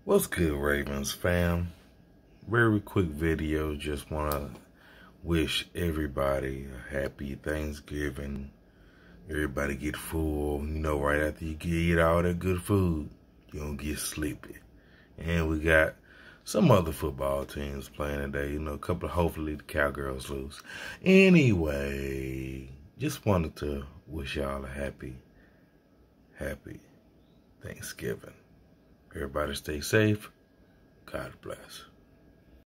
What's good, Ravens fam? Very quick video. Just want to wish everybody a happy Thanksgiving. Everybody get full. Right after you eat all that good food, you don't get sleepy. And we got some other football teams playing today. Hopefully the Cowgirls lose. Anyway, just wanted to wish y'all a happy Thanksgiving. Everybody stay safe. God bless.